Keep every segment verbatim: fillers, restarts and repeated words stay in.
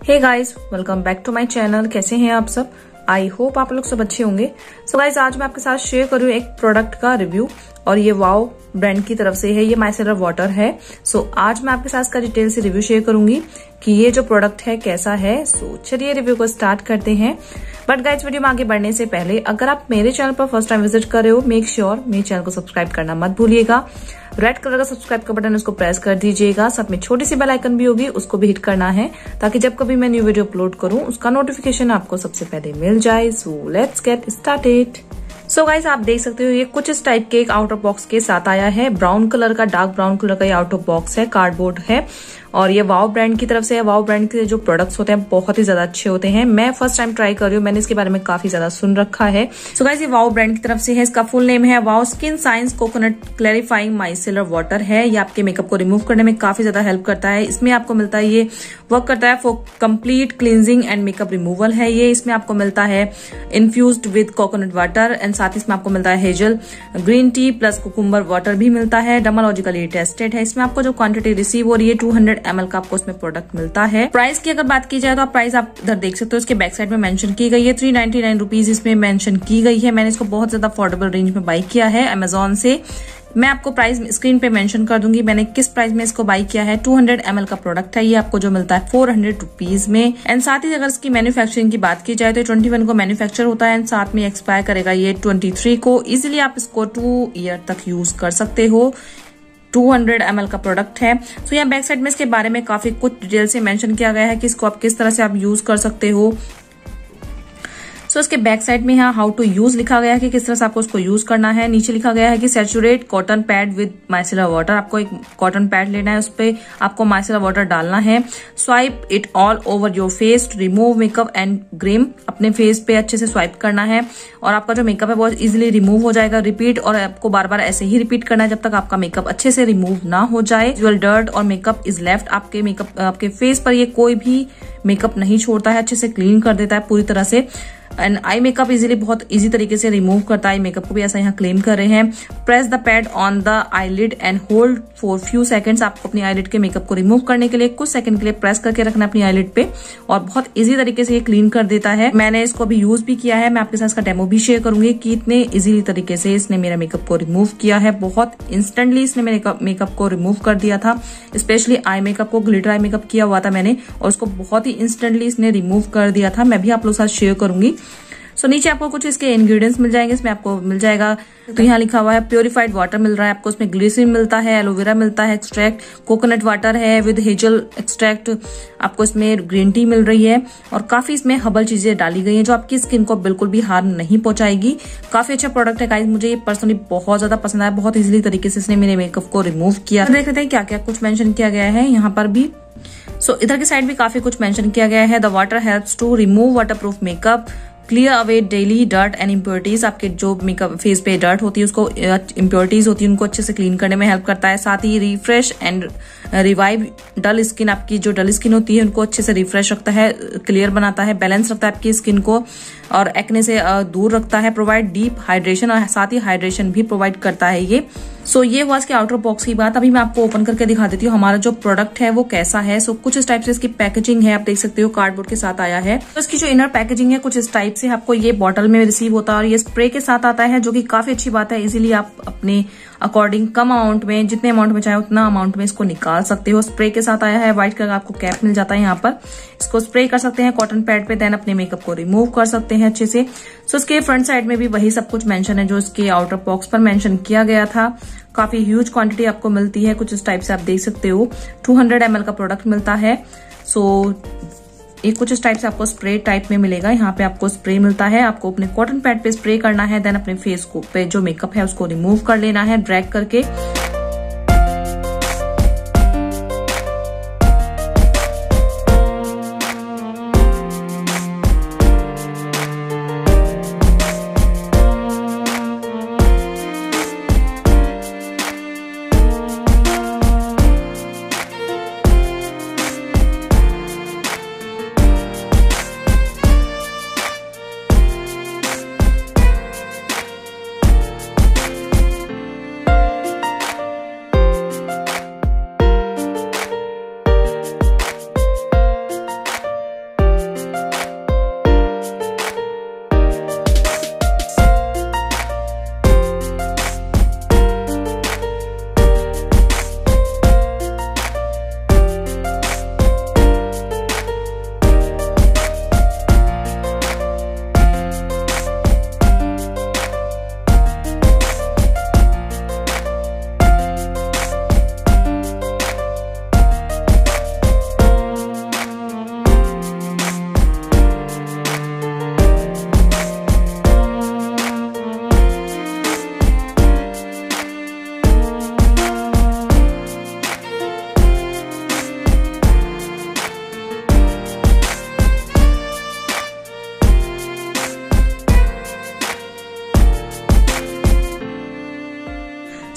Hey guys, welcome back to my channel. कैसे हैं आप सब? आई होप आप लोग सब अच्छे होंगे। सो गाइस, आज मैं आपके साथ शेयर कर रही हूँ एक प्रोडक्ट का रिव्यू और ये वाओ ब्रांड की तरफ से है। ये माइसेलर वाटर है। सो so, आज मैं आपके साथ इसका डिटेल से रिव्यू शेयर करूंगी कि ये जो प्रोडक्ट है कैसा है। सो so, चलिए रिव्यू को स्टार्ट करते हैं। बट गाइस, वीडियो में आगे बढ़ने से पहले अगर आप मेरे चैनल पर फर्स्ट टाइम विजिट कर रहे हो, मेक श्योर मेरे चैनल को सब्सक्राइब करना मत भूलिएगा। रेड कलर का सब्सक्राइब का बटन उसको प्रेस कर दीजिएगा। साथ में छोटी सी बेल आइकन भी होगी, उसको भी हिट करना है ताकि जब कभी मैं न्यू वीडियो अपलोड करूं उसका नोटिफिकेशन आपको सबसे पहले मिल जाए। So let's get started. So guys, आप देख सकते हो ये कुछ इस टाइप के एक आउट ऑफ बॉक्स के साथ आया है। ब्राउन कलर का, डार्क ब्राउन कलर का ये आउट ऑफ बॉक्स है, कार्डबोर्ड है और ये वाओ ब्रांड की तरफ से है। वाओ ब्रांड के जो प्रोडक्ट्स होते हैं बहुत ही ज्यादा अच्छे होते हैं। मैं फर्स्ट टाइम ट्राई कर रही हूँ, मैंने इसके बारे में काफी ज्यादा सुन रखा है। सो गाइस, ये वाओ ब्रांड की तरफ से है। इसका फुल नेम है वाओ skin science coconut clarifying micellar water है। ये आपके मेकअप को रिमूव करने में काफी ज्यादा हेल्प करता है। इसमें आपको मिलता है, ये वर्क करता है for complete cleansing and makeup removal है। ये इसमें आपको मिलता है infused with coconut water and साथ ही इसमें आपको मिलता है hazel green tea plus cucumber water भी मिलता है। डर्मालॉजिकली टेस्टेड है। इसमें आपको जो क्वांटिटी रिसीव हो रही है टू हंड्रेड एम एल का आपको इसमें प्रोडक्ट मिलता है। प्राइस की अगर बात की जाए तो आप प्राइस आप इधर देख सकते हो, इसके बैक साइड में मेंशन की गई है। थ्री नाइनटी नाइन रुपीज इसमें मेंशन की गई है। मैंने इसको बहुत ज्यादा अफोर्डेबल रेंज में बाई किया है अमेजोन से। मैं आपको प्राइस स्क्रीन पे मेंशन कर दूंगी मैंने किस प्राइस में इसको बाई किया है। टू हंड्रेड एम एल का प्रोडक्ट है। ये आपको जो मिलता है फोर हंड्रेड रुपीज में। एंड साथ ही अगर इसकी मैन्युफैक्चरिंग की बात की जाए तो ट्वेंटी वन को मैन्युफैक्चर होता है एंड साथ में एक्सपायर करेगा ये ट्वेंटी थ्री को। इजिली आप इसको टू ईयर तक यूज कर सकते हो। टू हंड्रेड एम एल का प्रोडक्ट है। सो so, यहाँ बैक साइड में इसके बारे में काफी कुछ डिटेल से मेंशन किया गया है कि इसको आप किस तरह से आप यूज कर सकते हो। सो so, इसके बैक साइड में यहाँ हाउ टू यूज लिखा गया है कि किस तरह से आपको उसको यूज करना है। नीचे लिखा गया है कि saturate cotton pad with micellar water. आपको एक कॉटन पैड लेना है, उस पर आपको माइसेलर वाटर डालना है। Swipe it all over your face to remove makeup and grime. अपने फेस पे अच्छे से स्वाइप करना है और आपका जो मेकअप है बहुत इजिली रिमूव हो जाएगा। रिपीट और आपको बार बार ऐसे ही रिपीट करना है जब तक आपका मेकअप अच्छे से रिमूव ना हो जाए। विजुअल डर्ट और मेकअप इज लेफ्ट। आपके मेकअप आपके फेस पर ये कोई भी मेकअप नहीं छोड़ता है, अच्छे से क्लीन कर देता है पूरी तरह से। एंड आई मेकअप इजीली बहुत इजी तरीके से रिमूव करता है। मेकअप को भी ऐसा यहाँ क्लेम कर रहे हैं। Press the pad on the eyelid and hold for few seconds. आपको अपनी आईलिड के मेकअप को रिमूव करने के लिए कुछ सेकंड के लिए प्रेस करके रखना है अपनी आईलिड पे और बहुत इजी तरीके से ये क्लीन कर देता है। मैंने इसको अभी यूज भी किया है। मैं आपके साथ इसका डेमो भी शेयर करूंगी कि इतने इजीली तरीके से इसने मेरा मेकअप को रिमूव किया है। बहुत इंस्टेंटली इसने मेरे मेकअप को रिमूव कर दिया था। स्पेशली आई मेकअप को, ग्लिटर आई मेकअप किया हुआ था मैंने और उसको बहुत ही इंस्टेंटली इसने रिमूव कर दिया था। मैं भी आप लोग साथ शेयर करूंगी। सो so, नीचे आपको कुछ इसके इंग्रेडिएंट्स मिल जाएंगे। इसमें आपको मिल जाएगा, तो यहाँ लिखा हुआ है प्योरीफाइड वाटर मिल रहा है आपको। उसमें ग्लिसरीन मिलता है, एलोवेरा मिलता है एक्सट्रैक्ट, कोकोनट वाटर है विद हेजल एक्सट्रैक्ट। आपको इसमें ग्रीन टी मिल रही है और काफी इसमें हर्बल चीजें डाली गई हैं जो आपकी स्किन को बिल्कुल भी हार्म नहीं पहुंचाएगी। काफी अच्छा प्रोडक्ट है गाइस, मुझे ये पर्सनली बहुत ज्यादा पसंद आया। बहुत इजीली तरीके से इसने मेरे मेकअप को रिमूव किया। देख लेते हैं क्या क्या कुछ मेंशन किया गया है यहाँ पर भी। सो so, इधर की साइड भी काफी कुछ मेंशन किया गया है। The water helps to remove waterproof makeup, clear away daily dirt and impurities. आपके जो मेकअप फेस पे डर्ट होती है उसको, इम्प्योरिटीज होती है उनको अच्छे से क्लीन करने में हेल्प करता है। साथ ही refresh and revive dull skin. आपकी जो डल स्किन होती है उनको अच्छे से रिफ्रेश रखता है, क्लियर बनाता है, बैलेंस रखता है आपकी स्किन को और एक्ने से दूर रखता है। प्रोवाइड डीप हाइड्रेशन और साथ ही हाइड्रेशन भी प्रोवाइड करता है ये। सो so, ये हुआ इसके आउटर बॉक्स की बात। अभी मैं आपको ओपन करके दिखा देती हूँ हमारा जो प्रोडक्ट है वो कैसा है। सो so, कुछ इस टाइप से इसकी पैकेजिंग है, आप देख सकते हो कार्डबोर्ड के साथ आया है। तो इसकी जो इनर पैकेजिंग है कुछ इस टाइप से आपको ये बॉटल में रिसीव होता है और ये स्प्रे के साथ आता है जो कि काफी अच्छी बात है। इजीली आप अपने अकॉर्डिंग कम अमाउंट में, जितने अमाउंट में चाहे उतना अमाउंट में इसको निकाल सकते हो। स्प्रे के साथ आया है, व्हाइट कलर का आपको कैप मिल जाता है यहाँ पर। इसको स्प्रे कर सकते हैं कॉटन पैड पे, देन अपने मेकअप को रिमूव कर सकते हैं अच्छे से। सो इसके फ्रंट साइड में भी वही सब कुछ मेंशन है जो इसके आउटर बॉक्स पर मेंशन किया गया था। काफी ह्यूज क्वांटिटी आपको मिलती है, कुछ इस टाइप से आप देख सकते हो। टू हंड्रेड एम एल का प्रोडक्ट मिलता है। सो ये कुछ इस टाइप से आपको स्प्रे टाइप में मिलेगा। यहाँ पे आपको स्प्रे मिलता है, आपको अपने कॉटन पैड पे स्प्रे करना है, देन अपने फेस को पे जो मेकअप है उसको रिमूव कर लेना है ड्रैग करके।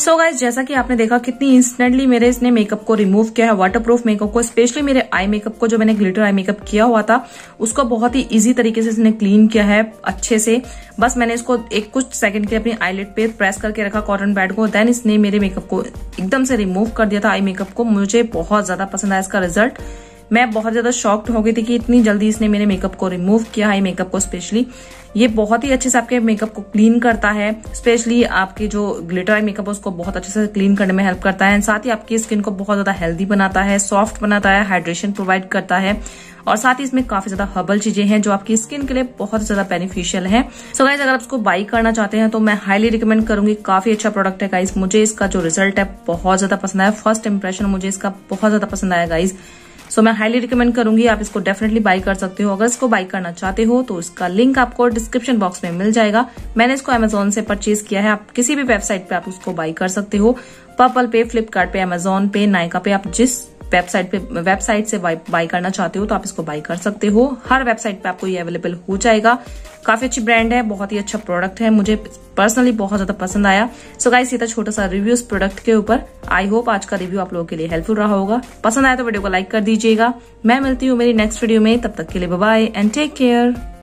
सो so गाइज, जैसा कि आपने देखा कितनी इंस्टेंटली मेरे इसने मेकअप को रिमूव किया है, वाटरप्रूफ मेकअप को। स्पेशली मेरे आई मेकअप को, जो मैंने ग्लिटर आई मेकअप किया हुआ था, उसको बहुत ही इजी तरीके से इसने क्लीन किया है अच्छे से। बस मैंने इसको एक कुछ सेकंड के लिए अपनी आईलिड पे प्रेस करके रखा कॉटन पैड को, देन इसने मेरे मेकअप को एकदम से रिमूव कर दिया था, आई मेकअप को। मुझे बहुत ज्यादा पसंद आया इसका रिजल्ट। मैं बहुत ज्यादा शॉक्ड हो गई थी कि इतनी जल्दी इसने मेरे मेकअप को रिमूव किया, आई मेकअप को स्पेशली। ये बहुत ही अच्छे से आपके मेकअप को क्लीन करता है, स्पेशली आपके जो ग्लिटर आई मेकअप है उसको बहुत अच्छे से क्लीन करने में हेल्प करता है। एंड साथ ही आपकी स्किन को बहुत ज्यादा हेल्दी बनाता है, सॉफ्ट बनाता है, हाइड्रेशन प्रोवाइड करता है। और साथ ही इसमें काफी ज्यादा हर्बल चीजें हैं जो आपकी स्किन के लिए बहुत ज्यादा बेनिफिशियल है। सो गाइज, अगर आप इसको बाई करना चाहते हैं तो मैं हाईली रिकमेंड करूंगी। काफी अच्छा प्रोडक्ट है गाइज। मुझे इसका जो रिजल्ट है बहुत ज्यादा पसंद आया। फर्स्ट इंप्रेशन मुझे इसका बहुत ज्यादा पसंद आया गाइज। सो so, मैं हाईली रिकमेंड करूंगी, आप इसको डेफिनेटली बाई कर सकते हो। अगर इसको बाई करना चाहते हो तो इसका लिंक आपको डिस्क्रिप्शन बॉक्स में मिल जाएगा। मैंने इसको अमेजोन से परचेज किया है। आप किसी भी वेबसाइट पे आप उसको बाई कर सकते हो, पर्पल पे, फ्लिपकार्ट पे, अमेजोन पे, नायका पे। आप जिस वेबसाइट पे वेबसाइट से बाई करना चाहते हो तो आप इसको बाई कर सकते हो। हर वेबसाइट पे आपको ये अवेलेबल हो जाएगा। काफी अच्छी ब्रांड है, बहुत ही अच्छा प्रोडक्ट है, मुझे पर्सनली बहुत ज्यादा पसंद आया। सो गाइस, ये था छोटा सा रिव्यू इस प्रोडक्ट के ऊपर। आई होप आज का रिव्यू आप लोगों के लिए हेल्पफुल रहा होगा। पसंद आया तो वीडियो को लाइक कर दीजिएगा। मैं मिलती हूँ मेरी नेक्स्ट वीडियो में, तब तक के लिए bye bye and take care.